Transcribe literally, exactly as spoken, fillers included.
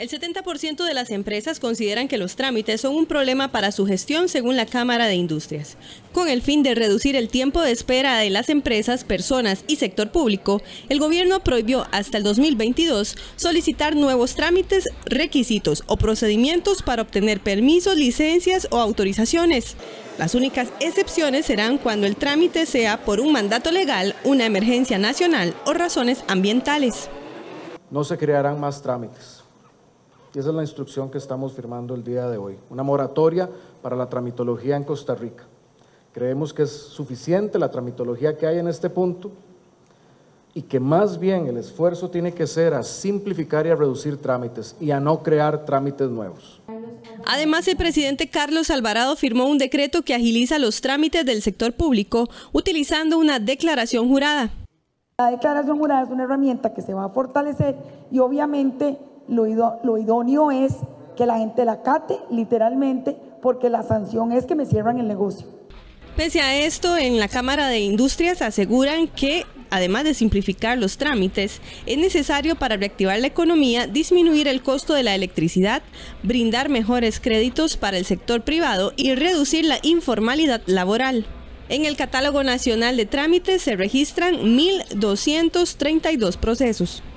El setenta por ciento de las empresas consideran que los trámites son un problema para su gestión, según la Cámara de Industrias. Con el fin de reducir el tiempo de espera de las empresas, personas y sector público, el gobierno prohibió hasta el dos mil veintidós solicitar nuevos trámites, requisitos o procedimientos para obtener permisos, licencias o autorizaciones. Las únicas excepciones serán cuando el trámite sea por un mandato legal, una emergencia nacional o razones ambientales. No se crearán más trámites. Y esa es la instrucción que estamos firmando el día de hoy. Una moratoria para la tramitología en Costa Rica. Creemos que es suficiente la tramitología que hay en este punto y que más bien el esfuerzo tiene que ser a simplificar y a reducir trámites y a no crear trámites nuevos. Además, el presidente Carlos Alvarado firmó un decreto que agiliza los trámites del sector público utilizando una declaración jurada. La declaración jurada es una herramienta que se va a fortalecer y obviamente lo, ido, lo idóneo es que la gente la acate literalmente, porque la sanción es que me cierran el negocio. Pese a esto, en la Cámara de Industrias aseguran que, además de simplificar los trámites, es necesario para reactivar la economía disminuir el costo de la electricidad, brindar mejores créditos para el sector privado y reducir la informalidad laboral. En el Catálogo Nacional de Trámites se registran mil doscientos treinta y dos procesos.